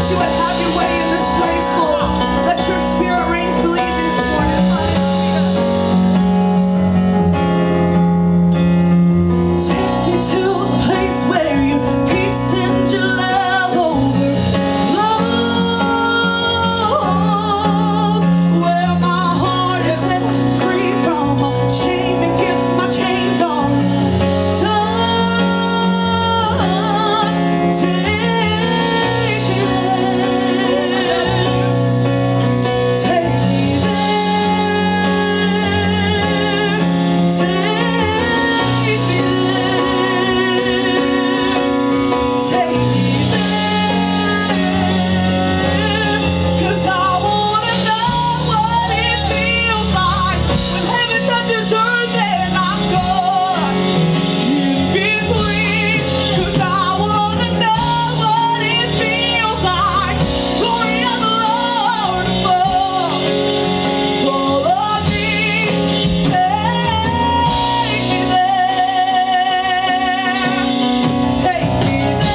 you would have your way in this place, Lord. Let your spirit reign through even this morning. Hallelujah. Take me to the place where your peace and your love overflows, where my heart is set free from all shame and give my chains all undone. Take me there. Take me there. Take me there. Take me there. 'Cause I wanna know what it feels like when heaven touches earth and I'm gone in between. 'Cause I wanna know what it feels like. Glory of the Lord above. All of me. Take me there. Take me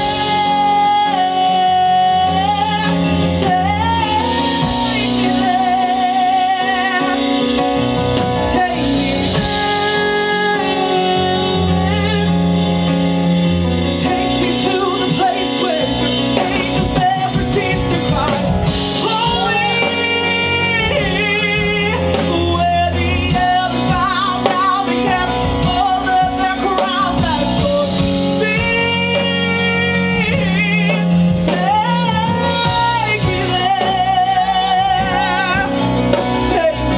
Take me to the place where your angels never cease to cry, holy, where the elders bow down and cast all of their crowns at your feet. Take me there. Take me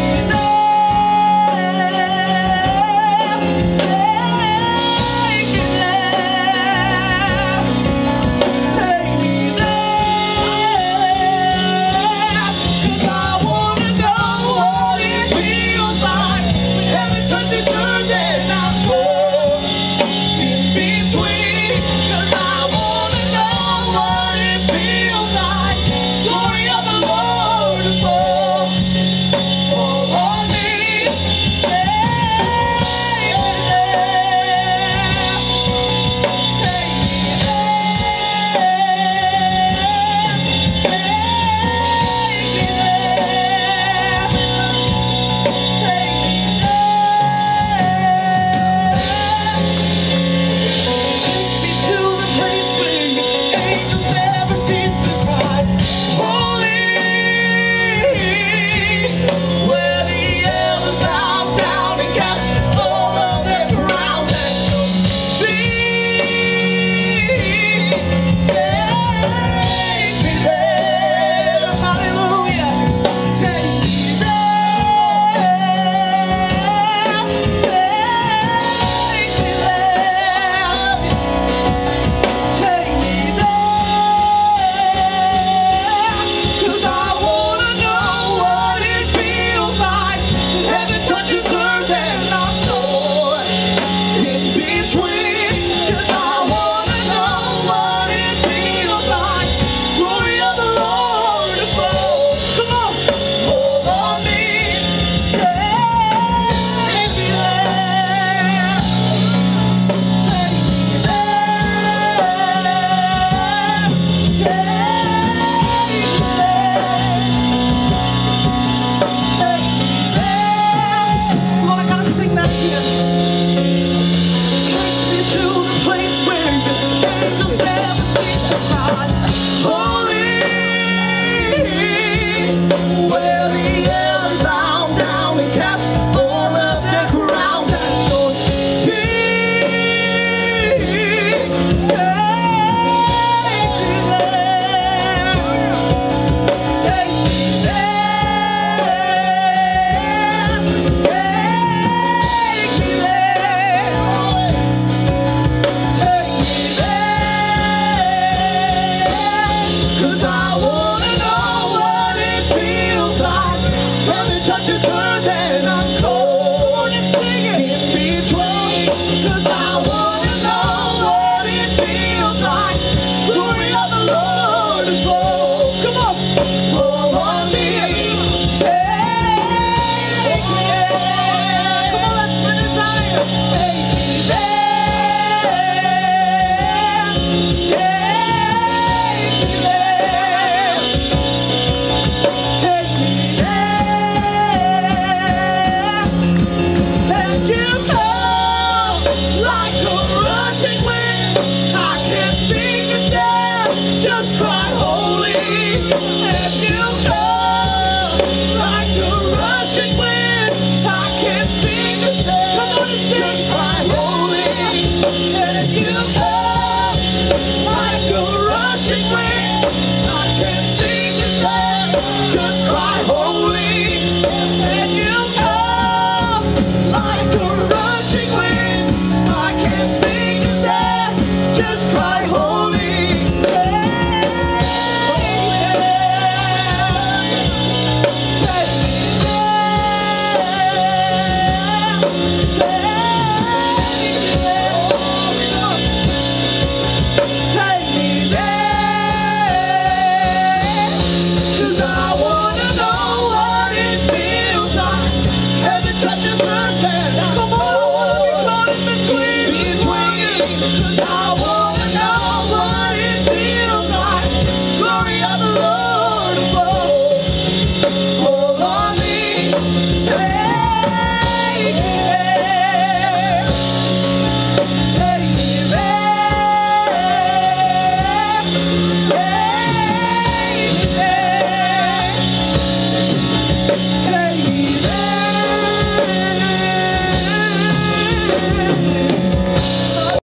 to the place where your angels never cease to cry.